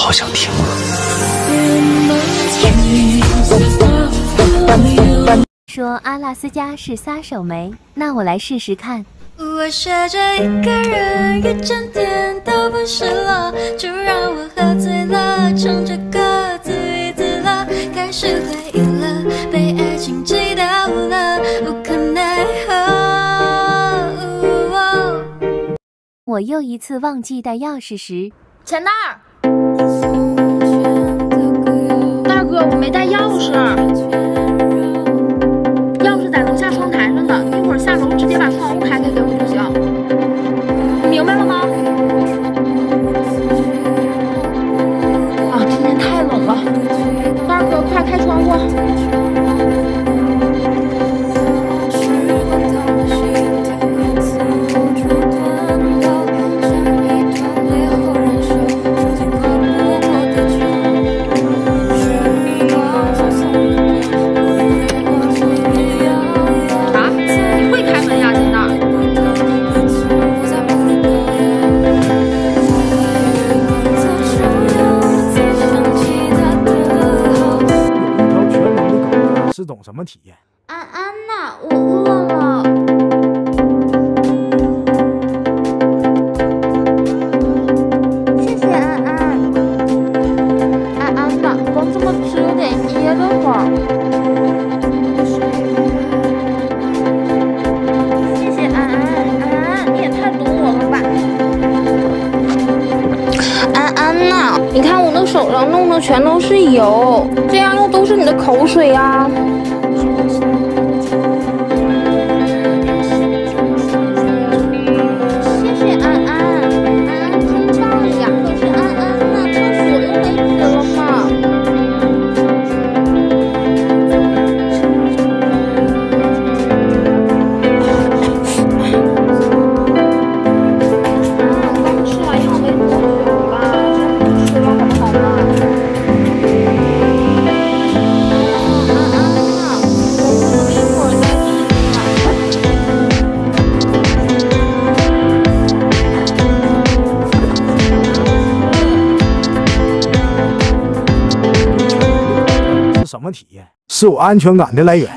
好想听啊。 说阿拉斯加是撒手没，那我来试试看。 我学着一个人，一整天都不失落，就让我喝醉了，唱着歌自娱自乐，开始怀疑了，被爱情击倒了，无可奈何。 我又一次忘记带钥匙时， 钱袋儿，大哥，我没带钥匙，钥匙在楼下窗台上呢，一会儿下楼直接把窗户开开给我就行，你明白了吗？啊，今天太冷了，大哥，快开窗户。 是种什么体验？ 安安呐，我饿了。谢谢安安。安安呐，光这么吃有点噎得慌。谢谢安安，安安你也太懂我了吧。安安呐，你看我的手上弄的全都是油，这样又都是你的口水呀。 什么体验？是我安全感的来源。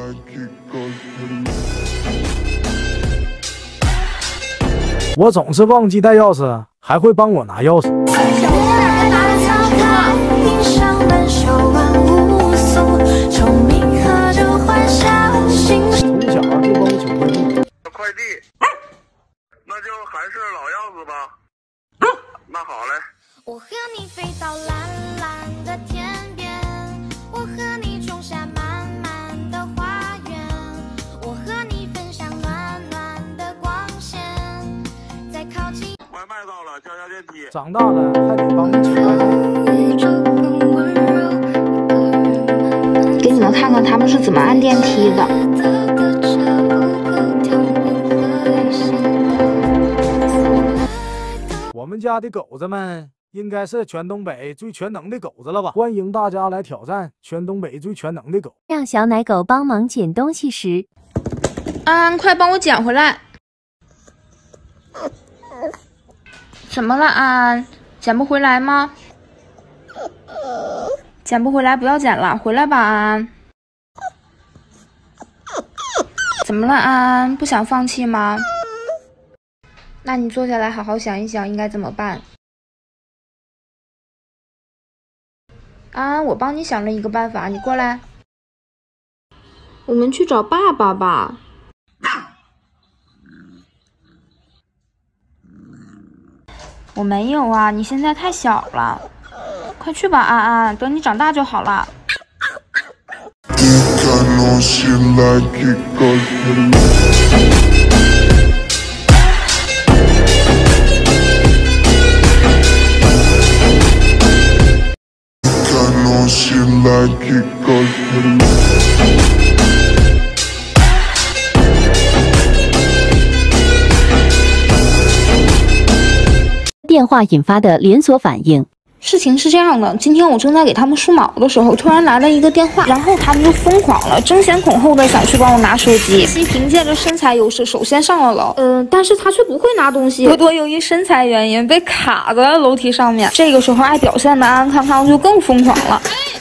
我总是忘记带钥匙，还会帮我拿钥匙。从小就帮我取快递。 快递，那就还是老样子吧。那好嘞。 我和你飞到蓝蓝的天边，我和你种下满满的花园，我和你分享暖暖的光线，再靠近。 外卖到了，叫下电梯。 长大了还得帮你取外卖。 给你们看看他们是怎么按电梯的。 我们家的狗子们应该是全东北最全能的狗子了吧？欢迎大家来挑战全东北最全能的狗。 让小奶狗帮忙捡东西时， 安安，快帮我捡回来！怎么了，安安？捡不回来吗？捡不回来不要捡了，回来吧，安安。怎么了，安安？不想放弃吗？那你坐下来好好想一想，应该怎么办？安安，我帮你想了一个办法，你过来。我们去找爸爸吧。我没有啊，你现在太小了。快去吧，安安，等你长大就好了。 电话引发的连锁反应。 事情是这样的，今天我正在给他们梳毛的时候，突然来了一个电话，然后他们就疯狂了，争先恐后的想去帮我拿手机。西凭借着身材优势，首先上了楼，但是他却不会拿东西。多多由于身材原因被卡在了楼梯上面。这个时候爱表现的安安康康就更疯狂了。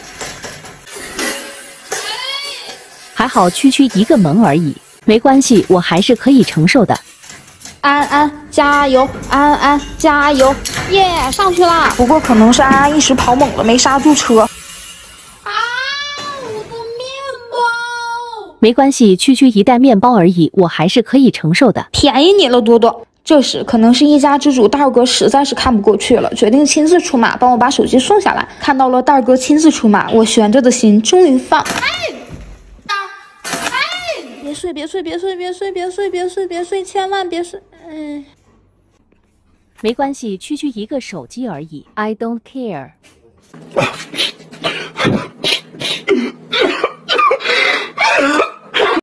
还好区区一个门而已，没关系，我还是可以承受的。 安安加油，安安加油，耶，上去啦！不过可能是安安一时跑猛了，没刹住车。啊， 我的面包！ 没关系，区区一袋面包而已，我还是可以承受的。 便宜你了，多多。这时，可能是一家之主大哥实在是看不过去了，决定亲自出马，帮我把手机送下来。看到了大哥亲自出马，我悬着的心终于放。别睡，别睡，别睡，别睡，别睡，别睡，别睡，千万别睡。 没关系，区区一个手机而已 ，I don't care。